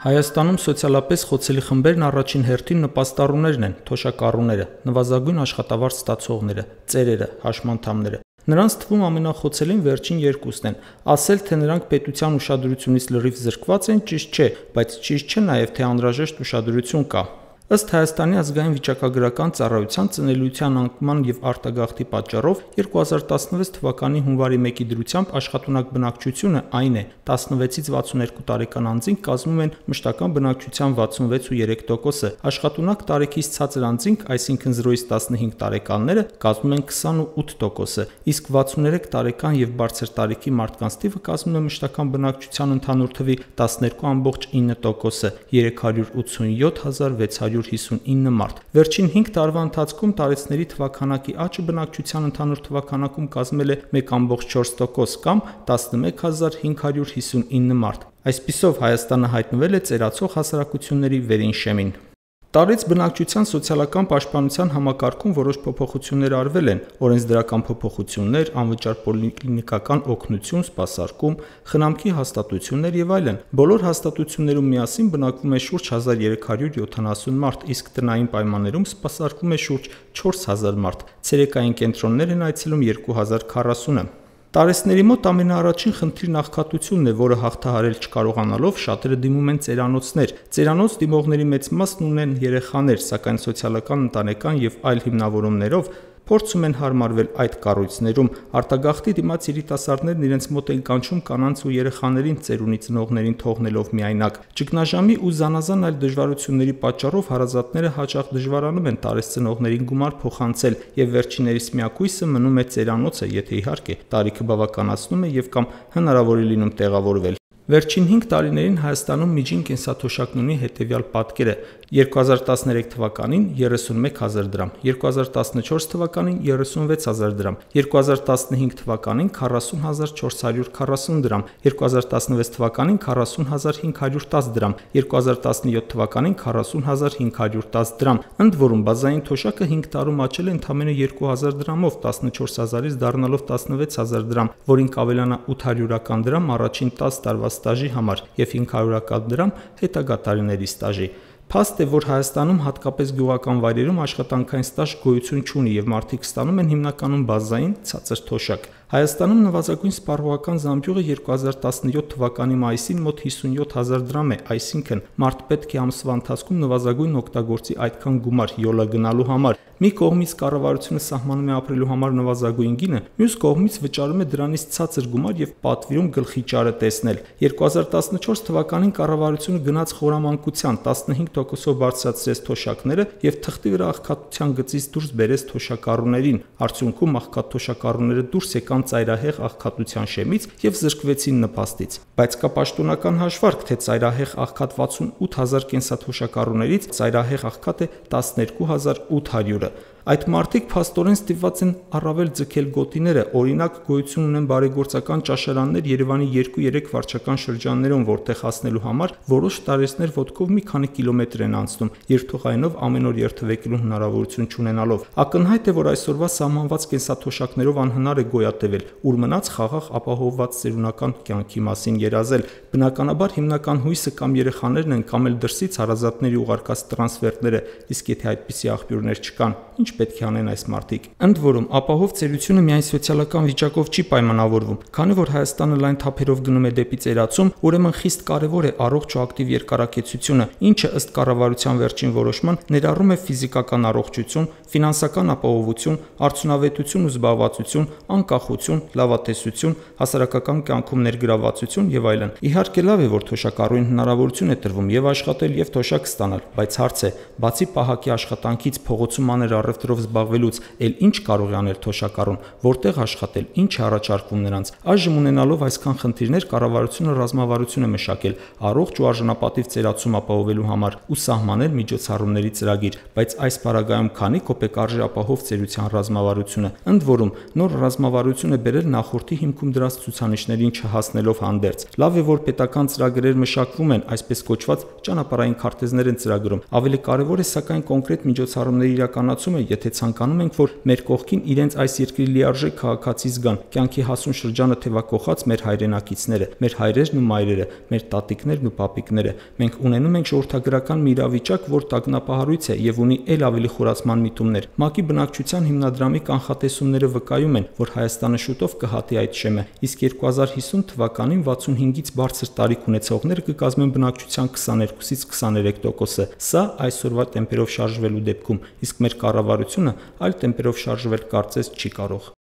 Հայաստանում սոցիալապես խոցելի խմբերն առաջին հերթին նպաստառուներն են, թոշակառուները, նվազագույն աշխատավարձ ստացողները, ծերերը, հաշմանդամները։ Նրանց թվում ամենախոցելին վերջին երկուսն են։ Ասել, թե նրանք պետության ուշադրությունից լրիվ զրկված են, ճիշտ չէ, բայց ճիշտ չէ նաև, թե անհրաժեշտ ուշադրություն կա։ Ըստ Հայաստանի ազգային վիճակագրական ծառայության ծնելիության անկման և արտագաղթի պատճառով 2016 թվականի հունվարի 1-ի դրությամբ աշխատունակ բնակչությունը, այն է 16-ից 62 տարեկան անձինք կազմում են մշտական բնակչության 66.3%-ը, աշխատունակ տարիքից ցածր անձինք, այսինքն 0-ից 15 տարեկանները, կազմում են 28%-ը, իսկ 63 տարեկան և բարձր տարիքի մարդկանց թիվը կազմում է մշտական բնակչության ընդհանուր թվի 12.9%-ը, 387.659 մարդ։ Վերջին 5 տարվա ընթացքում տարեցների թվաքանակի աճը բնակչության ընդհանուր թվաքանակում կազմել է 1.4% կամ 11.559 մարդ։ Այսպիսով Հայաստանը հայտնվել է ծերացող հասարակությունների վերին շեմին։ Տարեց բնակչության սոցիալական պաշտպանության համակարգում որոշ փոփոխություններ արվել են, օրենսդրական փոփոխություններ, անվճար պոլիկլինիկական օգնություն, սպասարկում, խնամքի հաստատություններ եւ այլն։ Բոլոր հաստատություններում միասին բնակվում է շուրջ 1370 մարդ, իսկ տնային պայմաններում սպասարկվում է շուրջ 4000 մարդ։ Ցերեկային կենտրոններ են այցելում 2040-ը։ Տարեցների մոտ ամենաառաջին խնդիրն աղքատությունն է, որը հաղթահարել չկարողանալով շատերը դիմում են ծերանոցներ։ Ծերանոց դիմողների մեծ մասն ունեն երեխաներ, սակայն սոցիալական, ընտանեկան եւ այլ հիմնավորումներով փորձում են հարմարվել այդ կառույցներում։ Արտագաղթի դիմաց երիտասարդներն իրենց մոտ են կանչում կանանց ու երեխաներին ծերունի ծնողներին թողնելով միայնակ։ Ճգնաժամի ու զանազան այլ դժվարությունների պատճառով հարազատները հաճախ դժվարանում են տարեց ծնողներին գումար փոխանցել եւ վերջիններիս միակույսը մնում է ծերանոցը, եթե իհարկե տարիքը բավականացնում է եւ կամ հնարավոր է լինում տեղավորվել։ Վերջին 5 տարիներին Հայաստանում միջին կենսաթոշակն ունի հետևյալ պատկերը. 2013 թվականին 31000 դրամ, 2014 թվականին 36000 դրամ, 2015 թվականին 40440 դրամ, 2016 թվականին 40510 դրամ, 2017 թվականին 40510 դրամ։ Ընդ որում բազային թոշակը 5 տարում աճել է ընդամենը 2000 դրամով, 14000-ից դառնալով 16000 դրամ, որին կավելանա 800-ական դրամ առաջին 10 տարվա ստաժի համար եւ 500-ական դրամ հետագա տարիների ստաժի։ Փաստ է, որ Հայաստանում հատկապես գյուղական վայրերում աշխատանքային ստաժ գոյություն չունի եւ մարդիկ ստանում են հիմնականում բազային ցածր թոշակ։ Հայաստանում նվազագույն սպառողական զամբյուղը 2017 թվականի մայիսին մոտ 57000 դրամ է, այսինքն մարդ պետք է ամսվա ընթացքում նվազագույն օգտագործի այդքան գումար յոլա գնալու համար։ Մի կողմից կառավարությունը սահմանում է ապրելու համար նվազագույն գինը, մյուս կողմից վճարում է դրանից ցածր գումար եւ պատվիրում գլխի ճարը տեսնել։ 2014 թվականին կառավարությունը գնաց խորամանկության 15%-ով բարձրացրեց թոշակները եւ թղթի վրա աղքատության գծից դուրս բերեց թոշակառուներին։ Արդյունքում աղքատ թոշակառուները դուրս եկան ծայրահեղ աղքատության շեմից եւ զրկվեցին նպաստից։ Բայց կա պաշտոնական հաշվարկ, թե ծայրահեղ աղքատ 68000 կենսաթոշակառուներից ծայրահեղ աղքատ է 12800-ը։ Այդ մարդիկ փաստորեն ստիպված են առավել ձգել գոտիները, օրինակ գոյություն ունեն բարեգործական ճաշարաններ Երևանի 2-3 վարչական շրջաններում, որտեղ հասնելու համար որոշ տարեցներ ոտքով մի քանի կիլոմետր են անցնում, երթուղայինով ամեն օր երթևեկելու հնարավորություն չունենալով։ Ակնհայտ է, որ այսօրվա սահմանված կենսաթոշակներով անհնար է գոյատևել, ուր մնաց խաղաղ ապահովված ծերունական կյանքի մասին երազել։ Բնականաբար հիմնական հույսը կամ երեխաներն են, կամ էլ դրսից հարազատների ուղարկած տրանսֆերտները, իսկ եթե այդպիսի աղբյուրներ չկան, ինչ պետք է անեն այս մարդիկ։ Ընդ որում, ապահով ծերությունը միայն սոցիալական վիճակով չի պայմանավորվում, քանի որ Հայաստանը լայն թափերով գնում է դեպի ծերացում, ուրեմն խիստ կարևոր է առողջ ու ակտիվ երկարակեցությունը, ինչը ըստ կառավարության վերջին որոշման ներառում է ֆիզիկական առողջություն, ֆինանսական ապահովություն, արդյունավետություն ու զբաղվածություն, անկախություն, լավատեսություն, հասարակական կյանքում ներգրավվածություն եւ այլն։ Իհարկե լավ է, որ թոշակառուին հնարավորություն է տրվում եւ աշխատել եւ թոշակ ստանալ, բայց հարց է, բացի պահակի աշխատանքից փողոցում աներ առևտրով զբաղվելուց, ել ինչ կարող է անել թոշակառուն, որտեղ աշխատել, ինչ է առաջարկվում նրանց։ Այժմ ունենալով այսքան խնդիրներ, կառավարությունը ռազմավարություն է մշակել առողջ ու արժանապատիվ ծերացում ապահովելու համար ու սահմանել միջոցառումների ծրագիր, բայց այս պարագայում քանի կոպեկ արժի ապահով ծերության ռազմավարությունը։ Ընդ որում, նոր ռազմավարություն է բերել նախորդի հիմքում դրած ցուցանիշներին չհասնելով հանդերձ։ Լավ է, որ պետական ծրագրեր մշակվում են, այսպես կոչված ճանապարհային քարտեզներ են ծրագրում։ Ավելի կարևոր է սակայն կոնկրետ միջոցառումների իրականացումը ասում է, եթե ցանկանում ենք, որ մեր կողքին իրենց այս երկրի լիարժեք քաղաքացի զգան, կյանքի հասուն շրջանը թևակողած մեր հայրենակիցները, մեր հայրերն ու մայրերը, մեր տատիկներն ու պապիկները, մենք ունենում ենք ժողովրդագրական մի իրավիճակ, որ տագնապահարույց է եւ ունի ել ավելի խորացման միտումներ։ ՄԱԿ-ի բնակչության հիմնադրամի կանխատեսումները վկայում են, որ Հայաստանը շուտով կհատի այդ շեմը, իսկ 2050 թվականին 65-ից բարձր տարիք ունեցողները կկազմեն բնակչության 22-ից 23%-ը։ Սա այսօրվա տեմպերով շարժվելու դեպքում, իսկ մեր կառավարությունը այլ տեմպերով շարժվել կարծես չի կարող։